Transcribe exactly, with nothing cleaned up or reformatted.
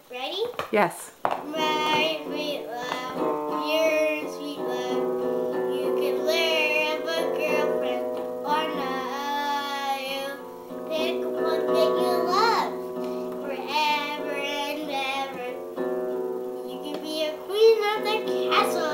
Ready? Yes. My sweet love, your sweet love. You can live a girlfriend or not. You pick one that you love forever and ever. You can be a queen of the castle.